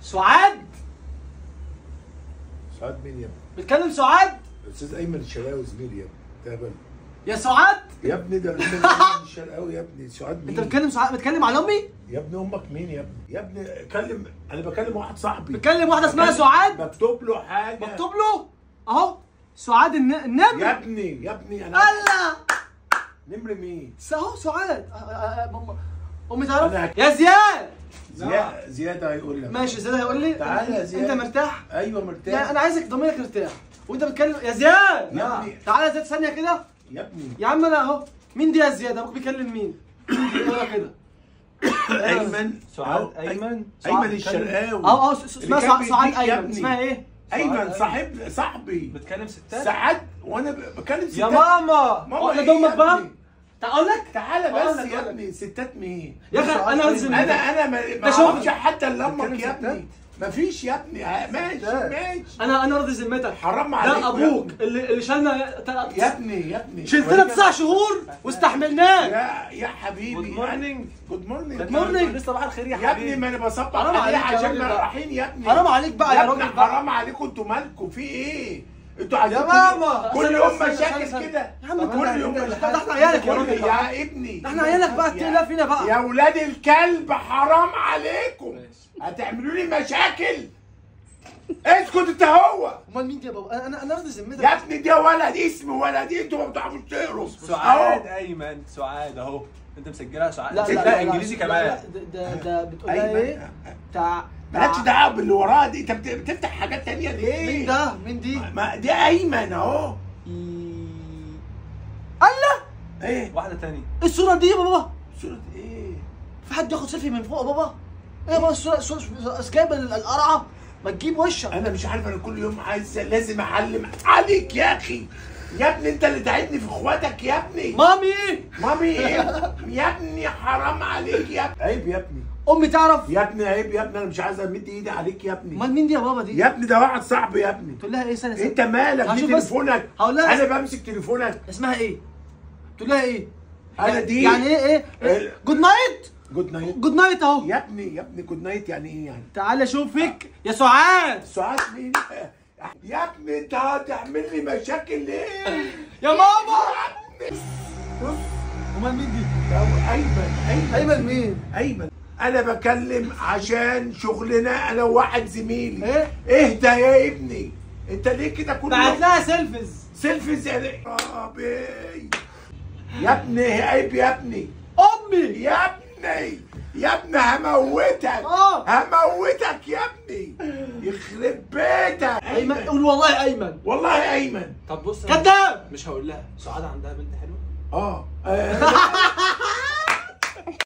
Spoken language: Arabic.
سعاد؟ سعاد مين يا ابني؟ بتكلم سعاد؟ الاستاذ ايمن الشرقاوي زميلي يا ابني. ده يا سعاد؟ يا ابني ده ايمن الشرقاوي يا ابني. سعاد مين؟ انت بتكلم سعاد؟ بتكلم على امي؟ يا ابني امك مين يا ابني؟ يا ابني كلم، انا بكلم واحد صاحبي. بتكلم واحده اسمها سعاد؟ بكتب له حاجه. بكتب له اهو سعاد النمر. يا ابني انا الله نمر مين؟ اهو سعاد. امي تعرف؟ يا زياد. زياد هيقول لك. ماشي زياد هيقول لي. تعالى يا زياد. انت مرتاح؟ ايوه مرتاح. يعني انا عايزك ضميرك مرتاح وانت بتكلم يا زياد. يا ابني تعالى يا زياد ثانيه كده. يا ابني يا عم انا اهو. مين دي يا زياد؟ ابوك بيكلم مين؟ اقرا كده. ايمن سعاد ايمن الشرقاوي. اسمها سعاد ايمن. اسمها ايه؟ ايمن صاحبي. بتكلم ستات؟ سعاد وانا بكلم ستات. يا ماما ماما انا امك بقى. اقول لك تعالى بس يا ابني. ستات مين؟ يا اخي انا لازم انا ما اعرفش حتى الا امك يا ابني. مفيش يا ابني. ماشي انا راضي ذمتك. حرام عليك. ده ابوك اللي شالنا يا ابني شلتنا 9 شهور واستحملناك. يا حبيبي. جود مورنينج. جود مورنينج. جود مورنينج. صباح الخير يا حبيبي. يا ابني ما انا بصبح عليه عشان رايحين يا ابني. حرام عليك بقى يا راجل. حرام عليكم. انتوا مالكم في ايه؟ انتوا عايزين يا ماما كل يوم مشاكل كده. يا عم كل يوم ده احنا عيالك يا راجل. يا ابني احنا عيالك بقى. اتقل فينا بقى يا ولاد الكلب. حرام عليكم. هتعملوا لي مشاكل. اسكت انت. هو امال مين دي يا بابا؟ انا راضي ذمتك يا ابني. ده ولد اسم ولد. انتوا ما بتعرفوش تقروا. سعاد ايمن. سعاد اهو. انت مسجلها سعاد. لا انجليزي كمان. ده بتقول لها ايه؟ مالكش دعوه باللي وراها دي. انت بتفتح حاجات تانية ليه؟ مين ده؟ مين دي؟ ما دي ايمن اهو. الله. ايه واحده تانية. الصوره دي يا بابا؟ صوره ايه؟ في حد ياخد سيلفي من فوق يا بابا؟ ايه يا بابا الصوره جايب القرعه؟ ما تجيب وشك. انا مش عارف. انا كل يوم لازم اعلم عليك يا اخي. يا ابني انت اللي تعبني في اخواتك يا ابني. مامي ايه يا ابني؟ حرام عليك يا ابني. عيب يا ابني. امي تعرف؟ يا ابني عيب يا ابني. انا مش عايز امد ايدي عليك يا ابني. امال مين دي يا بابا دي؟ يا ابني ده واحد صاحبي يا ابني. تقول لها ايه؟ سنه انت مالك؟ دي تليفونك. هقول لها انا بمسك تليفونك. اسمها ايه؟ تقول لها ايه؟ انا دي يعني ايه جود نايت. جود نايت اهو. يا ابني جود نايت يعني ايه يعني؟ تعالى اشوفك يا سعاد. سعاد مين؟ يا ابني انت هتعمل لي مشاكل ليه؟ يا ماما. بص. امال مين دي؟ ايمن مين؟ ايمن. انا بكلم عشان شغلنا انا وواحد زميلي. ايه؟ اهدى يا ابني. انت ليه كده كل بعت لها سيلفيز يعني؟ يا ابني عيب يا ابني. امي يا ابني هموتك. هموتك يا ابني. يخرب بيتك. ايمن. قول والله ايمن. والله ايمن. طب بص كذاب. مش هقول لها. سعاد عندها بنت حلوه.